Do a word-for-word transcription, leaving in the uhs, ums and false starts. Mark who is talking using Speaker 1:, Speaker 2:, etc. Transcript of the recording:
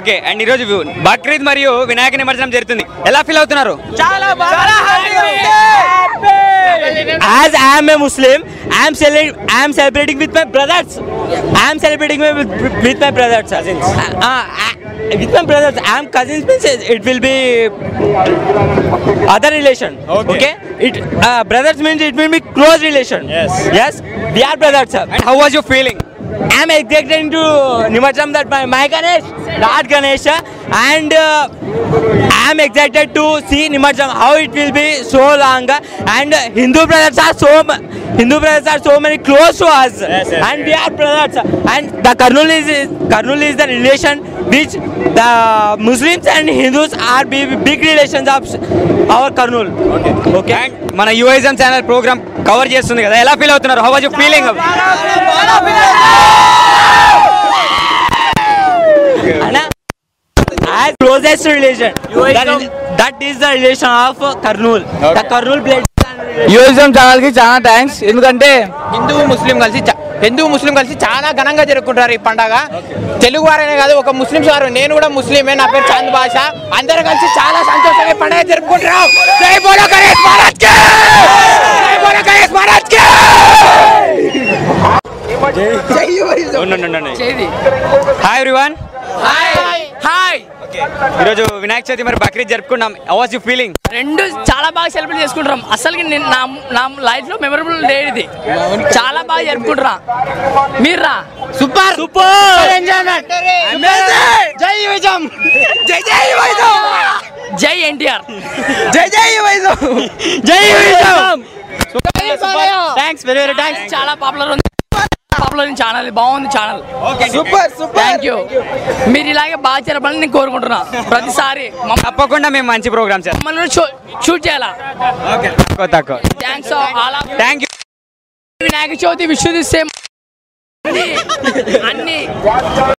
Speaker 1: Okay and ఈ రోజు బక్రీద్ మరియు వినాయక నిమజ్జనం జరుగుతుంది. ఎలా ఫీల్ అవుతున్నారు?
Speaker 2: చాలా చాలా
Speaker 3: As I am a Muslim, I am celebrating. I am celebrating with my brothers. I am celebrating with, with my brothers. Cousins. Uh, uh, with my brothers, I am cousins. Means it will be other relation. Okay. okay? It uh, brothers means it will be close relation. Yes. Yes. We are brothers.
Speaker 1: And how was your feeling?
Speaker 3: I am excited to Nimarjana that my, my Ganesh, Lord Ganesha, and uh, I am excited to see Nimarjana how it will be so long. And uh, Hindu brothers are so Hindu brothers are so many close to us, yes, yes, and yes. we are brothers. And the Kurnool is Kurnool is the relation which the Muslims and Hindus are big, big relations of our Kurnool.
Speaker 1: Okay.
Speaker 3: Okay.
Speaker 1: And మన యువైజం channel programme cover చేస్తుంది కదా, ఎలా feel అవుతున్నారు? How was your feeling?
Speaker 3: As closest relation, that is, that is the relation of Kurnool. Okay. The Kurnool blood.
Speaker 2: యువైజం channel కి చాలా thanks. ఎందుకంటే హిందూ ముస్లిం కలిసి హిందూ ముస్లిం కలిసి చాలా ఘనంగా జరుపుకుంటారు ఈ పండుగ. తెలుగు వారనే కాదు, ఒక ముస్లిం వారు, నేను కూడా ముస్లిమే, నా పేరు చాంద్ భాష. అందరూ కలిసి చాలా సంతోషంగా పండుగ జరుపుకుంటున్నాం. జై బోలో గణేష్ మహారాజ్ కి, జై బోలో గణేష్ మహారాజ్ కి. జై యువైజం.
Speaker 1: Hi everyone.
Speaker 2: Hi hi.
Speaker 1: ఈరోజు వినాయక చవితి మరి బక్రీద్ జరుపుకున్నాం. How was you feeling?
Speaker 4: రెండు చాలా బాగా సెలబ్రేట్ చేసుకుంటాం. అసలు నా నా లైఫ్ లో మెమరబుల్ డే ఇది. చాలా బాగా జరుపుకుంటారా మీరు? రా
Speaker 2: సూపర్ సూపర్ ఎంజాయ్మెంట్. జై యువైజం, జై జై యువైజం,
Speaker 4: జై ఎన్టీఆర్,
Speaker 2: జై జై యువైజం,
Speaker 1: జై యువైజం.
Speaker 4: Thanks very very thanks. చాలా పాపులర్ ఉంది, పాపులర్ ఛానల్, బాగుంది channel.
Speaker 2: Super super.
Speaker 4: Thank you. మీరు ఇలాగే బాగా జరపాలని నేను కోరుకుంటున్నా. ప్రతిసారి
Speaker 1: తప్పకుండా మేము మంచి ప్రోగ్రామ్ చేస్తాం.
Speaker 4: మమ్మల్ని షూట్ చేయాలా?
Speaker 1: తక్కువ.
Speaker 4: Thanks.
Speaker 1: Thank you.
Speaker 4: Vinayaka Chavithi wish this same అన్ని